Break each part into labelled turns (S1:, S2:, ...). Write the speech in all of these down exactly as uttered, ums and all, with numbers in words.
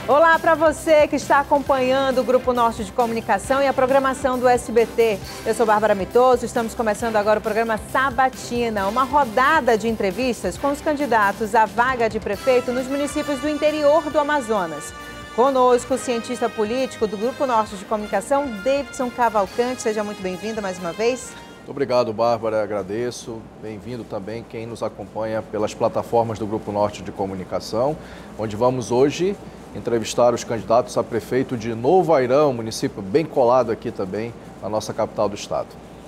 S1: Olá para você que está acompanhando o Grupo Norte de Comunicação e a programação do S B T. Eu sou Bárbara Mitoso, estamos começando agora o programa Sabatina, uma rodada de entrevistas com os candidatos à vaga de prefeito nos municípios do interior do Amazonas. Conosco, o cientista político do Grupo Norte de Comunicação, Davidson Cavalcante. Seja muito bem-vindo mais uma vez.
S2: Muito obrigado, Bárbara, agradeço. Bem-vindo também quem nos acompanha pelas plataformas do Grupo Norte de Comunicação, onde vamos hoje entrevistar os candidatos a prefeito de Novo Airão, município bem colado aqui também na nossa capital do estado.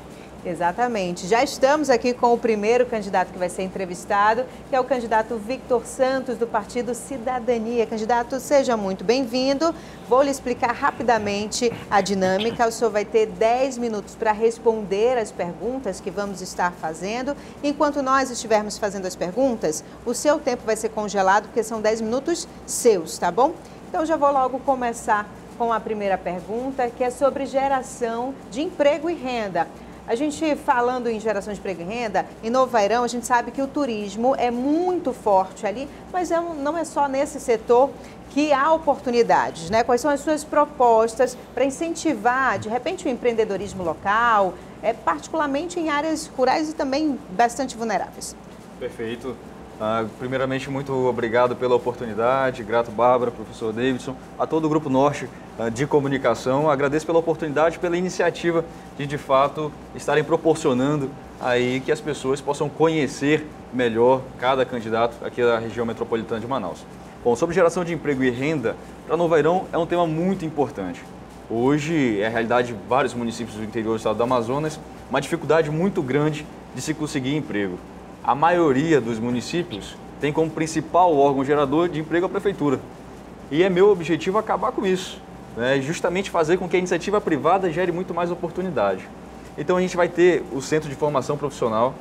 S1: Exatamente. Já estamos aqui com o primeiro candidato que vai ser entrevistado, que é o candidato Victor Santos, do Partido Cidadania. Candidato, seja muito bem-vindo. Vou lhe explicar rapidamente a dinâmica. O senhor vai ter dez minutos para responder as perguntas que vamos estar fazendo. Enquanto nós estivermos fazendo as perguntas, o seu tempo vai ser congelado, porque são dez minutos seus, tá bom? Então, já vou logo começar com a primeira pergunta, que é sobre geração de emprego e renda. A gente falando em geração de emprego e renda, em Novo Airão, a gente sabe que o turismo é muito forte ali, mas é, não é só nesse setor que há oportunidades, né? Quais são as suas propostas para incentivar, de repente, o empreendedorismo local, é, particularmente em áreas rurais e também bastante vulneráveis?
S3: Perfeito. Uh, primeiramente, muito obrigado pela oportunidade, grato Bárbara, professor Davidson, a todo o Grupo Norte uh, de Comunicação. Agradeço pela oportunidade, pela iniciativa de, de fato, estarem proporcionando aí que as pessoas possam conhecer melhor cada candidato aqui da região metropolitana de Manaus. Bom, sobre geração de emprego e renda, para Novo Airão é um tema muito importante. Hoje é a realidade de vários municípios do interior do estado do Amazonas, uma dificuldade muito grande de se conseguir emprego. A maioria dos municípios tem como principal órgão gerador de emprego a prefeitura. E é meu objetivo acabar com isso, né? Justamente fazer com que a iniciativa privada gere muito mais oportunidade. Então a gente vai ter o Centro de Formação Profissional.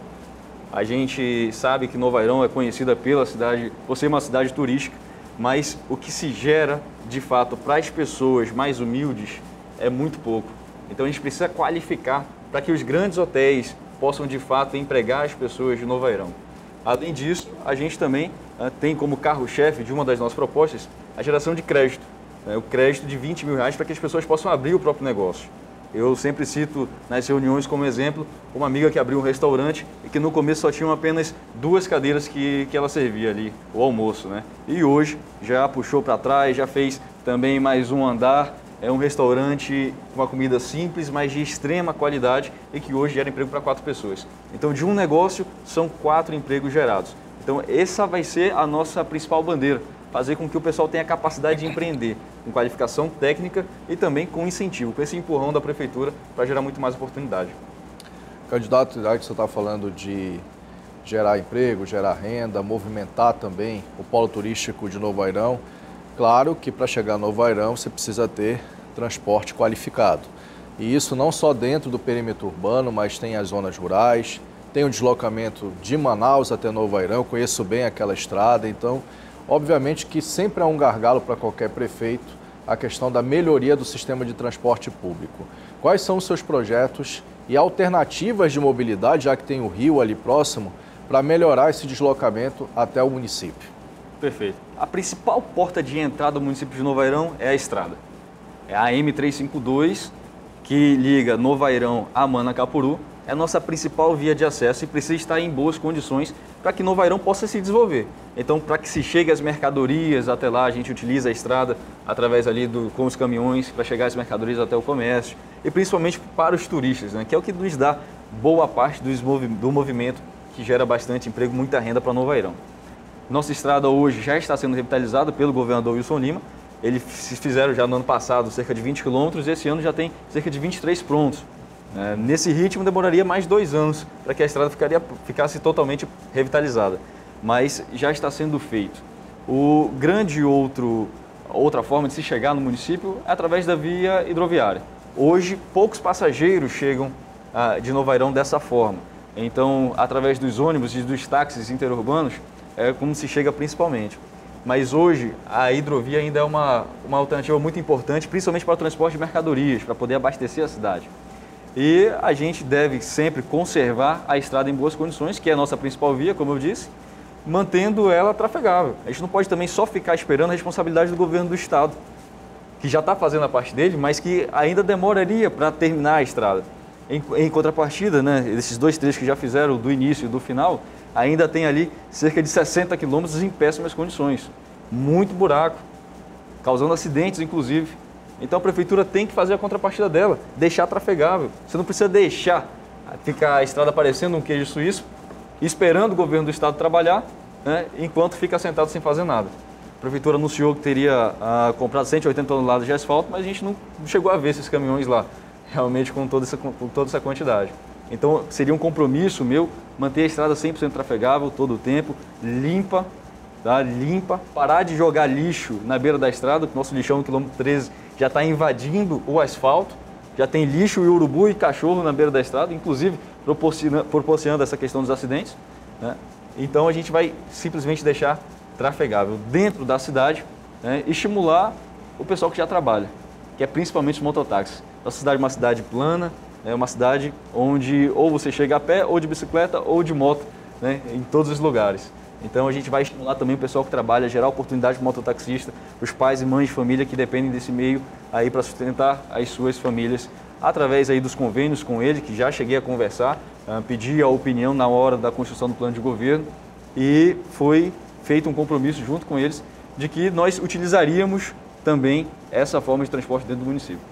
S3: A gente sabe que Novo Airão é conhecida pela cidade, por ser uma cidade turística, mas o que se gera, de fato, para as pessoas mais humildes é muito pouco. Então a gente precisa qualificar para que os grandes hotéis possam, de fato, empregar as pessoas de Novo Airão. Além disso, a gente também uh, tem como carro-chefe de uma das nossas propostas a geração de crédito. Né? O crédito de vinte mil reais para que as pessoas possam abrir o próprio negócio. Eu sempre cito nas reuniões como exemplo uma amiga que abriu um restaurante e que no começo só tinham apenas duas cadeiras que, que ela servia ali, o almoço, né? E hoje já puxou para trás, já fez também mais um andar. É um restaurante com uma comida simples, mas de extrema qualidade e que hoje gera emprego para quatro pessoas. Então, de um negócio, são quatro empregos gerados. Então, essa vai ser a nossa principal bandeira, fazer com que o pessoal tenha capacidade de empreender, com qualificação técnica e também com incentivo, com esse empurrão da prefeitura para gerar muito mais oportunidade.
S2: Candidato, já que você está falando de gerar emprego, gerar renda, movimentar também o polo turístico de Novo Airão, claro que para chegar a Novo Airão você precisa ter transporte qualificado. E isso não só dentro do perímetro urbano, mas tem as zonas rurais, tem o deslocamento de Manaus até Novo Airão, eu conheço bem aquela estrada, então, obviamente que sempre é um gargalo para qualquer prefeito a questão da melhoria do sistema de transporte público. Quais são os seus projetos e alternativas de mobilidade, já que tem o rio ali próximo, para melhorar esse deslocamento até o município?
S3: Perfeito. A principal porta de entrada do município de Novo Airão é a estrada. É a M trezentos e cinquenta e dois, que liga Novo Airão a Manacapuru. É a nossa principal via de acesso e precisa estar em boas condições para que Novo Airão possa se desenvolver. Então, para que se chegue às mercadorias até lá, a gente utiliza a estrada através ali do, com os caminhões para chegar às mercadorias até o comércio e principalmente para os turistas, né, que é o que nos dá boa parte do, do movimento que gera bastante emprego, muita renda para Novo Airão. Nossa estrada hoje já está sendo revitalizada pelo governador Wilson Lima. Eles fizeram já no ano passado cerca de vinte quilômetros e esse ano já tem cerca de vinte e três prontos. É, nesse ritmo demoraria mais dois anos para que a estrada ficaria, ficasse totalmente revitalizada, mas já está sendo feito. O grande outro, outra forma de se chegar no município é através da via hidroviária. Hoje poucos passageiros chegam ah, de Novo Airão dessa forma. Então, através dos ônibus e dos táxis interurbanos, é como se chega principalmente. Mas hoje a hidrovia ainda é uma, uma alternativa muito importante, principalmente para o transporte de mercadorias, para poder abastecer a cidade. E a gente deve sempre conservar a estrada em boas condições, que é a nossa principal via, como eu disse, mantendo ela trafegável. A gente não pode também só ficar esperando a responsabilidade do governo do estado, que já está fazendo a parte dele, mas que ainda demoraria para terminar a estrada. Em, em contrapartida, né, esses dois trechos que já fizeram, do início e do final, ainda tem ali cerca de sessenta quilômetros em péssimas condições. Muito buraco, causando acidentes, inclusive. Então a prefeitura tem que fazer a contrapartida dela, deixar trafegável. Você não precisa deixar ficar a estrada parecendo um queijo suíço, esperando o governo do estado trabalhar, né, enquanto fica sentado sem fazer nada. A prefeitura anunciou que teria ah, comprado cento e oitenta toneladas de asfalto, mas a gente não chegou a ver esses caminhões lá, realmente com toda essa, com toda essa quantidade. Então seria um compromisso meu manter a estrada cem por cento trafegável todo o tempo, limpa, tá? limpa, parar de jogar lixo na beira da estrada, que o nosso lixão no quilômetro treze já está invadindo o asfalto, já tem lixo e urubu e cachorro na beira da estrada, inclusive proporcionando, proporcionando essa questão dos acidentes, né? Então a gente vai simplesmente deixar trafegável dentro da cidade, né? E estimular o pessoal que já trabalha, que é principalmente os mototáxis. Nossa cidade é uma cidade plana, é uma cidade onde ou você chega a pé, ou de bicicleta, ou de moto, né? Em todos os lugares. Então a gente vai estimular também o pessoal que trabalha, gerar oportunidade para o mototaxista, os pais e mães de família que dependem desse meio aí para sustentar as suas famílias, através aí dos convênios com ele, que já cheguei a conversar, uh, pedi a opinião na hora da construção do plano de governo e foi feito um compromisso junto com eles de que nós utilizaríamos também essa forma de transporte dentro do município.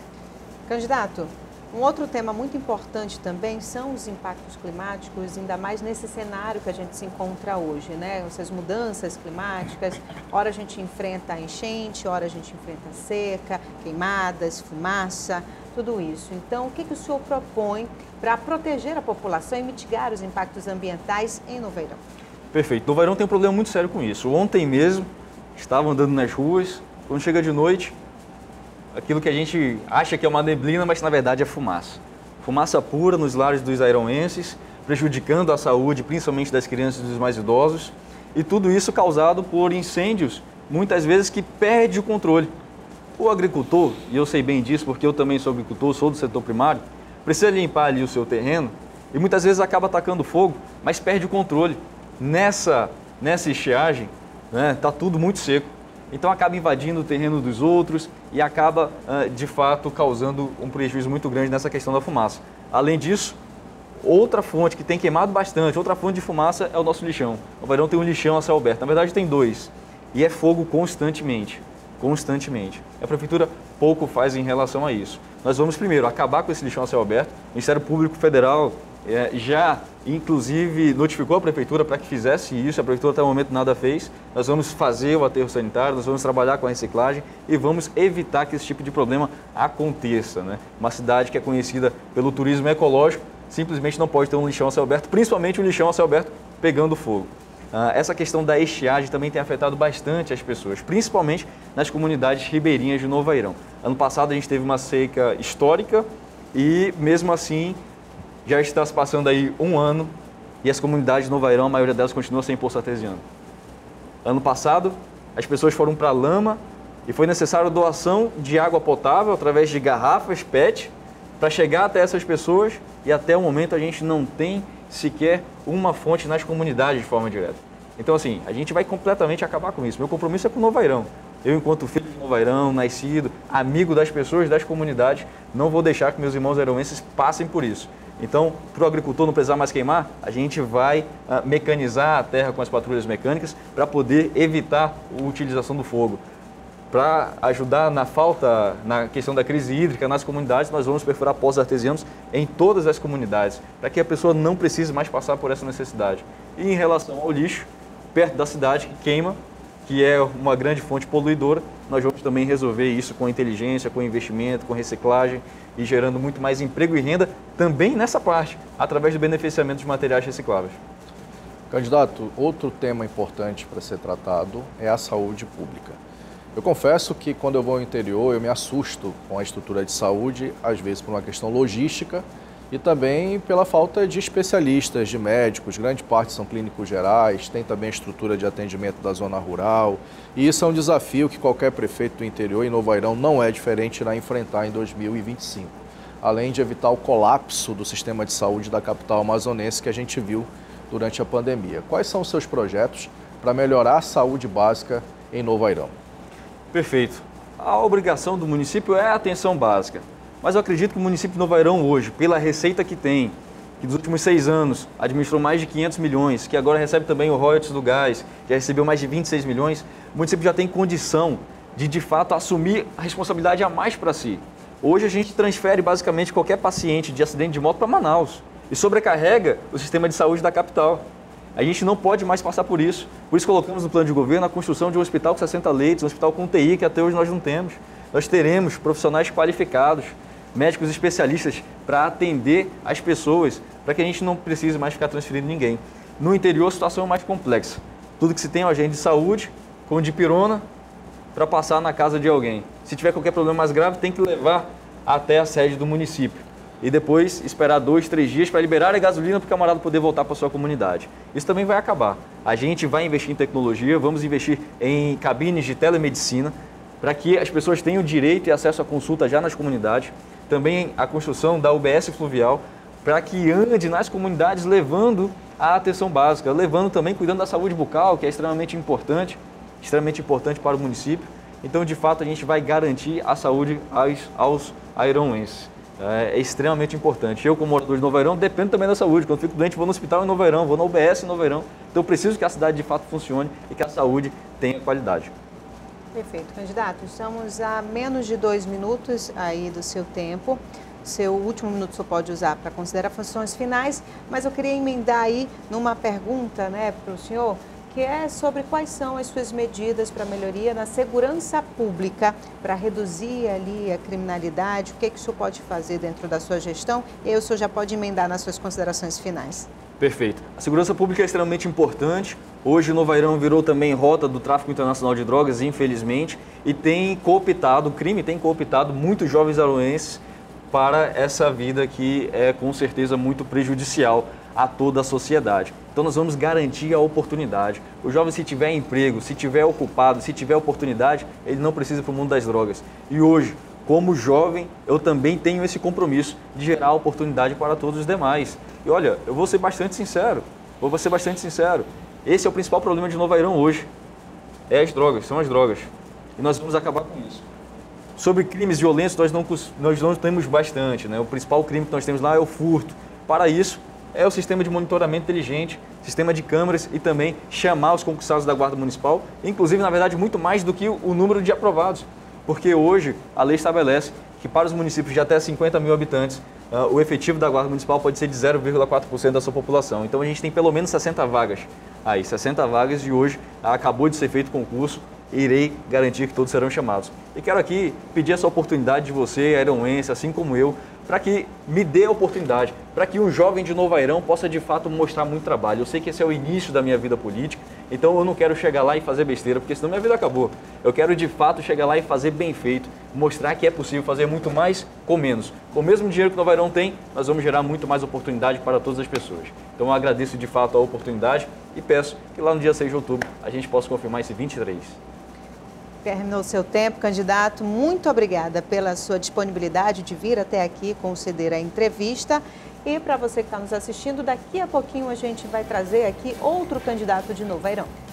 S1: Candidato, um outro tema muito importante também são os impactos climáticos, ainda mais nesse cenário que a gente se encontra hoje, né? Essas mudanças climáticas, ora a gente enfrenta a enchente, ora a gente enfrenta a seca, queimadas, fumaça, tudo isso. Então, o que, que o senhor propõe para proteger a população e mitigar os impactos ambientais em Novairão?
S3: Perfeito. Novairão tem um problema muito sério com isso. Ontem mesmo, estava andando nas ruas, quando chega de noite, aquilo que a gente acha que é uma neblina, mas na verdade é fumaça. Fumaça pura nos lares dos airauenses, prejudicando a saúde, principalmente das crianças e dos mais idosos. E tudo isso causado por incêndios, muitas vezes que perde o controle. O agricultor, e eu sei bem disso porque eu também sou agricultor, sou do setor primário, precisa limpar ali o seu terreno e muitas vezes acaba atacando fogo, mas perde o controle. Nessa, nessa estiagem, né, tá tudo muito seco. Então acaba invadindo o terreno dos outros e acaba, de fato, causando um prejuízo muito grande nessa questão da fumaça. Além disso, outra fonte que tem queimado bastante, outra fonte de fumaça é o nosso lixão. O Novairão tem um lixão a céu aberto, na verdade tem dois, e é fogo constantemente, constantemente. A Prefeitura pouco faz em relação a isso. Nós vamos primeiro acabar com esse lixão a céu aberto, o Ministério Público Federal é, já inclusive notificou a Prefeitura para que fizesse isso, a Prefeitura até o momento nada fez. Nós vamos fazer o aterro sanitário, nós vamos trabalhar com a reciclagem e vamos evitar que esse tipo de problema aconteça, né? Uma cidade que é conhecida pelo turismo ecológico, simplesmente não pode ter um lixão a céu aberto, principalmente um lixão a céu aberto pegando fogo. Ah, essa questão da estiagem também tem afetado bastante as pessoas, principalmente nas comunidades ribeirinhas de Novairão. Ano passado a gente teve uma seca histórica e mesmo assim já está se passando aí um ano e as comunidades de Novairão, a maioria delas continua sem poço artesiano. Ano passado, as pessoas foram para a lama e foi necessário doação de água potável através de garrafas P E T para chegar até essas pessoas e até o momento a gente não tem sequer uma fonte nas comunidades de forma direta. Então assim, a gente vai completamente acabar com isso. Meu compromisso é com Novairão. Eu, enquanto filho de Novairão, nascido, amigo das pessoas, das comunidades, não vou deixar que meus irmãos airauenses passem por isso. Então, para o agricultor não precisar mais queimar, a gente vai uh, mecanizar a terra com as patrulhas mecânicas para poder evitar a utilização do fogo. Para ajudar na falta, na questão da crise hídrica nas comunidades, nós vamos perfurar poços artesianos em todas as comunidades, para que a pessoa não precise mais passar por essa necessidade. E em relação ao lixo, perto da cidade que queima, que é uma grande fonte poluidora, nós vamos também resolver isso com inteligência, com investimento, com reciclagem e gerando muito mais emprego e renda também nessa parte, através do beneficiamento de materiais recicláveis.
S2: Candidato, outro tema importante para ser tratado é a saúde pública. Eu confesso que quando eu vou ao interior eu me assusto com a estrutura de saúde, às vezes por uma questão logística e também pela falta de especialistas, de médicos, grande parte são clínicos gerais, tem também a estrutura de atendimento da zona rural e isso é um desafio que qualquer prefeito do interior, em Novairão não é diferente, irá enfrentar em dois mil e vinte e cinco, além de evitar o colapso do sistema de saúde da capital amazonense que a gente viu durante a pandemia. Quais são os seus projetos para melhorar a saúde básica em Novo Airão?
S3: Perfeito. A obrigação do município é a atenção básica, mas eu acredito que o município de Novo Airão hoje, pela receita que tem, que nos últimos seis anos administrou mais de quinhentos milhões, que agora recebe também o royalties do gás, que já recebeu mais de vinte e seis milhões, o município já tem condição de, de fato, assumir a responsabilidade a mais para si. Hoje a gente transfere basicamente qualquer paciente de acidente de moto para Manaus e sobrecarrega o sistema de saúde da capital. A gente não pode mais passar por isso. Por isso colocamos no plano de governo a construção de um hospital com sessenta leitos, um hospital com U T I, que até hoje nós não temos. Nós teremos profissionais qualificados, médicos especialistas para atender as pessoas, para que a gente não precise mais ficar transferindo ninguém. No interior a situação é mais complexa. Tudo que se tem é um agente de saúde, com dipirona, para passar na casa de alguém. Se tiver qualquer problema mais grave, tem que levar até a sede do município. E depois esperar dois, três dias para liberar a gasolina para o camarada poder voltar para a sua comunidade. Isso também vai acabar. A gente vai investir em tecnologia, vamos investir em cabines de telemedicina, para que as pessoas tenham direito e acesso à consulta já nas comunidades. Também a construção da U B S fluvial, para que ande nas comunidades levando a atenção básica, levando também, cuidando da saúde bucal, que é extremamente importante, extremamente importante para o município. Então, de fato, a gente vai garantir a saúde aos, aos airãoenses. É, é extremamente importante. Eu, como morador de Novo Airão, dependo também da saúde. Quando fico doente, vou no hospital em Novo Airão, vou na U B S em Novo Airão. Então, eu preciso que a cidade, de fato, funcione e que a saúde tenha qualidade.
S1: Perfeito, candidato. Estamos a menos de dois minutos aí do seu tempo. Seu último minuto só pode usar para considerações finais, mas eu queria emendar aí numa pergunta, né, para o senhor, que é sobre quais são as suas medidas para melhoria na segurança pública, para reduzir ali a criminalidade, o que, que o senhor pode fazer dentro da sua gestão, e aí o senhor já pode emendar nas suas considerações finais.
S3: Perfeito. A segurança pública é extremamente importante. Hoje o Novo Airão virou também rota do tráfico internacional de drogas, infelizmente, e tem cooptado, o crime tem cooptado muitos jovens aroenses para essa vida que é com certeza muito prejudicial a toda a sociedade. Então nós vamos garantir a oportunidade. O jovem, se tiver emprego, se tiver ocupado, se tiver oportunidade, ele não precisa ir para o mundo das drogas. E hoje, como jovem, eu também tenho esse compromisso de gerar oportunidade para todos os demais. E olha, eu vou ser bastante sincero, vou ser bastante sincero, esse é o principal problema de Novo Airão hoje. É as drogas, são as drogas. E nós vamos acabar com isso. Sobre crimes violentos, nós não, nós não temos bastante, né? O principal crime que nós temos lá é o furto. Para isso, é o sistema de monitoramento inteligente, sistema de câmeras e também chamar os concursados da Guarda Municipal, inclusive, na verdade, muito mais do que o número de aprovados, porque hoje a lei estabelece que para os municípios de até cinquenta mil habitantes, uh, o efetivo da Guarda Municipal pode ser de zero vírgula quatro por cento da sua população. Então a gente tem pelo menos sessenta vagas aí, sessenta vagas, e hoje acabou de ser feito o concurso, e irei garantir que todos serão chamados. E quero aqui pedir essa oportunidade de você, airãoense, assim como eu, para que me dê a oportunidade, para que um jovem de Novo Airão possa de fato mostrar muito trabalho. Eu sei que esse é o início da minha vida política, então eu não quero chegar lá e fazer besteira, porque senão minha vida acabou. Eu quero de fato chegar lá e fazer bem feito, mostrar que é possível fazer muito mais com menos. Com o mesmo dinheiro que Novo Airão tem, nós vamos gerar muito mais oportunidade para todas as pessoas. Então eu agradeço de fato a oportunidade e peço que lá no dia seis de outubro a gente possa confirmar esse vinte e três.
S1: Terminou o seu tempo, candidato. Muito obrigada pela sua disponibilidade de vir até aqui conceder a entrevista. E para você que está nos assistindo, daqui a pouquinho a gente vai trazer aqui outro candidato de Novo Airão.